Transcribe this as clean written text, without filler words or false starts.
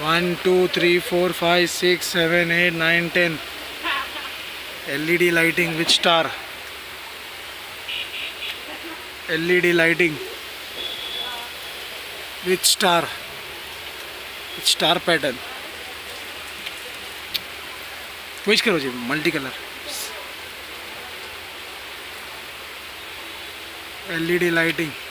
1 2 3 4 5 6 7 8 9 10 LED lighting. Which star? LED lighting. Which star? Which star pattern? Which करो जी multi colour. LED lighting.